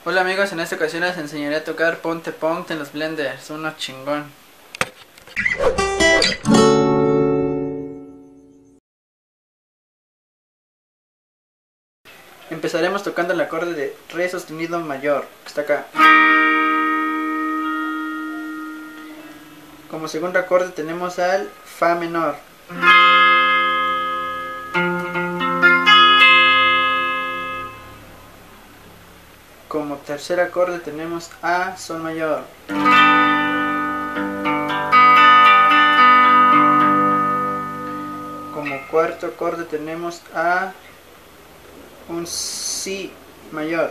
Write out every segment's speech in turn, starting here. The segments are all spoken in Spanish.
Hola amigos, en esta ocasión les enseñaré a tocar Ponte Ponte en los blenders, uno chingón. Empezaremos tocando el acorde de Re sostenido mayor, que está acá. Como segundo acorde tenemos al Fa menor. Como tercer acorde tenemos a Sol mayor. Como cuarto acorde tenemos a un Si mayor.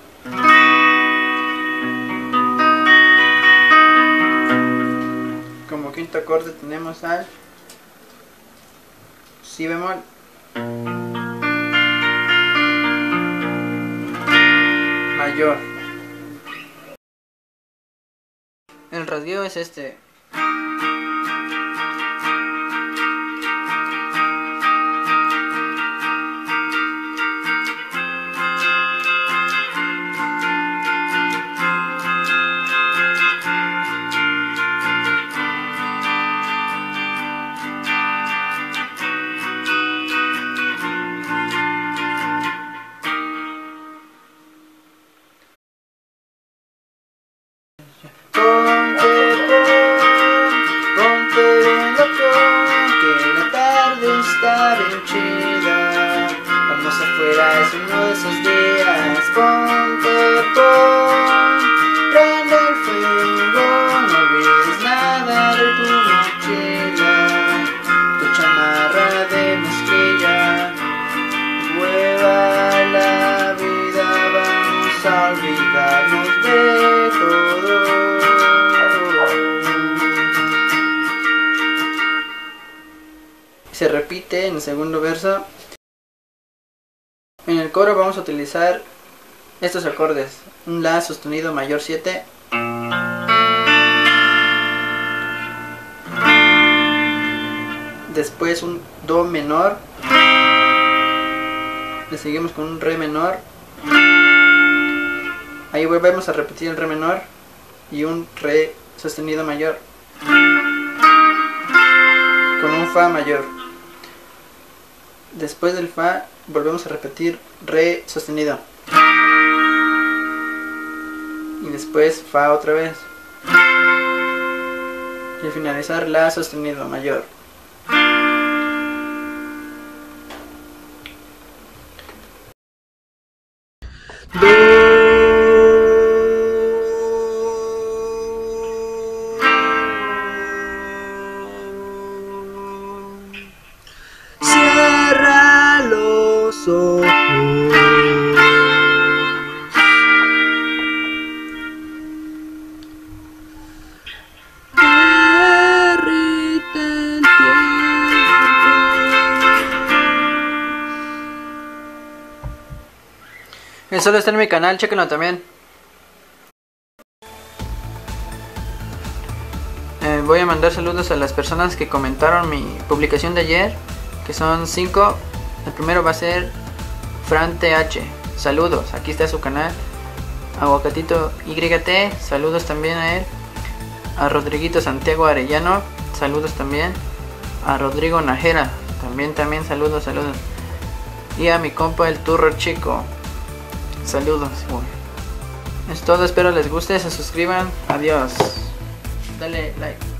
Como quinto acorde tenemos al Si bemol. Mayor. El rasgueo es este. Está bien chida, vamos afuera, es uno de esos días. Ponte, prende el fuego, no olvides nada de tu mochila, tu chamarra de mezclilla, hueva la vida, vamos a olvidarnos de todo. Se repite en el segundo verso. En el coro vamos a utilizar estos acordes: un La sostenido mayor 7, después un Do menor, le seguimos con un Re menor, ahí volvemos a repetir el Re menor y un Re sostenido mayor con un Fa mayor. Después del Fa volvemos a repetir Re sostenido y después Fa otra vez y al finalizar La sostenido mayor. Cierra los ojos. Derrite el tiempo. El solo está en mi canal, chequenlo también. Voy a mandar saludos a las personas que comentaron mi publicación de ayer, que son 5. El primero va a ser Fran TH, saludos, aquí está su canal. Aguacatito YT, saludos también a él. A Rodriguito Santiago Arellano, saludos también. A Rodrigo Najera, también saludos. Y a mi compa el Turro Chico, saludos. Es todo, espero les guste, se suscriban, adiós. Dale like.